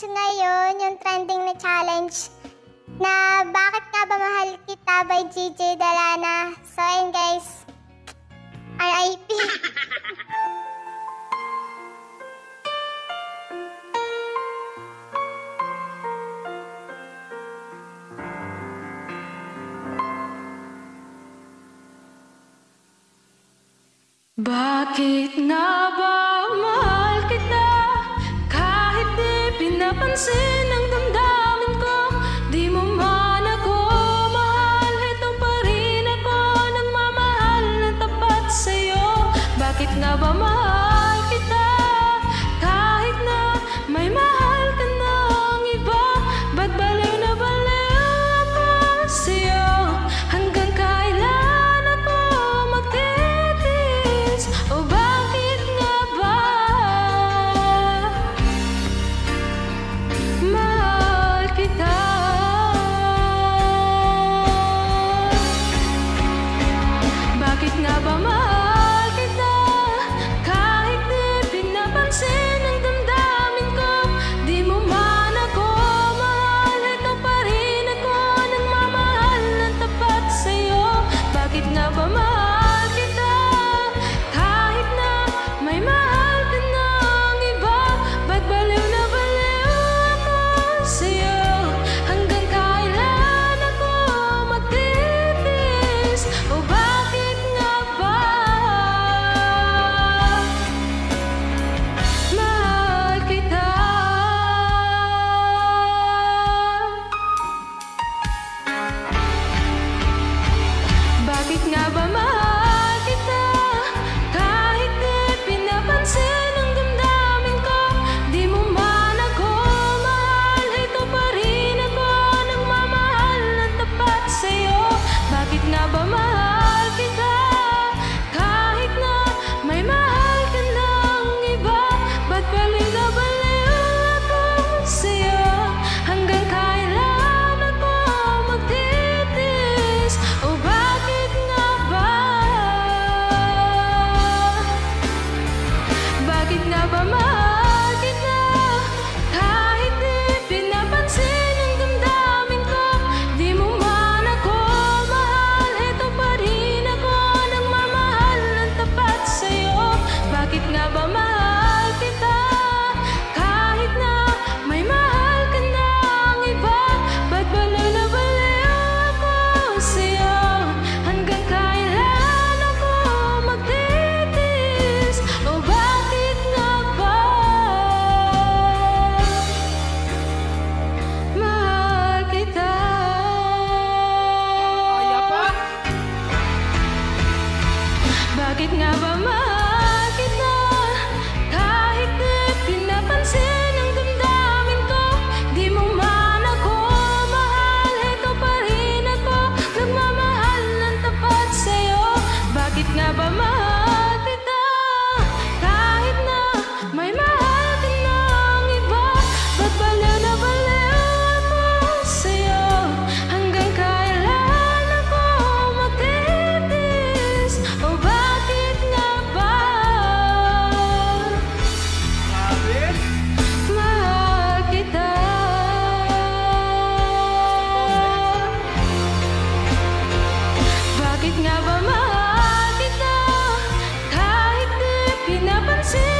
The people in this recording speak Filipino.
ngayon, yung trending na challenge na Bakit Nga Ba Mahal Kita by GJ Dalana. So ayun guys, RIP. Bakit nga ba mahal kita? Kahit di pinapansin ang damdamin ko, di mo man ako mahal, ito pa rin ako nagmamahal na tapat sa'yo. Bakit nga ba mahal kita? Kahit na may mahal ka ng iba, ba't baliw na baliw ako sa'yo? Hanggang kailan ako magtitiis? O bakit nga ba mahal kita? Bakit nga ba mahal kita? Kahit di pinapansin ang damdamin ko, di mo man ako mahal, ito pa rin ako nagmamahal ng tapat sa'yo. Bakit nga ba mahal kita? Kahit na may mahal ka ng iba, ba't baliw na baliw ako sa'yo? Hanggang kailan ako magtitiis? O bakit nga ba mahal kita? Bakit nga ba mahal kita? Kahit di pinapansin ang damdamin ko, di mo man ako mahal, ito pa rin ako nagmamahal ng tapat sa'yo. Bakit nga ba mahal kita? Kahit na may mahal ka ng iba, ba't baliw na baliw ako sa'yo? Hanggang kailan ako magtitiis? O bakit nga ba? Bakit nga ba mahal kita? Kahit di pinapansin ang damdamin ko, di mo man ako mahal, ito pa rin ako nagmamahal ng tapat sa'yo. Bakit nga ba mahal kita? Kahit na may mahal ka ng iba, ba't baliw na baliw ako sa'yo? Hanggang kailan ako magtitiis? O bakit nga ba mahal kita? Bakit nga ba mahal kita? Kahit di pinapansin ang damdamin ko, di mo man ako mahal, ito pa rin ako nagmamahal ng tapat sa'yo. Bakit nga ba mahal kita? Kahit na may mahal ka ng iba, ba't baliw na baliw ako sa'yo? Hanggang kailan ako magtitiis? O bakit nga ba mahal kita? Bakit nga ba mahal kita? Kahit di pinapansin